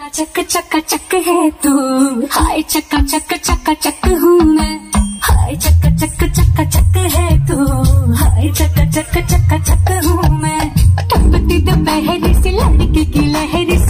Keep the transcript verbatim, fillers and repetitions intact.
चक चक चक है तू, हाय चक चक चक चक हूँ मैं, हाय चक चक चक चक है तू, हाय चक चक चक चक हूँ मैं। ठंडी दोपहर से लड़की की लहर